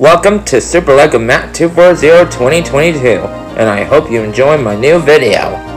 Welcome to Super LEGO Mat 240 2022, and I hope you enjoy my new video.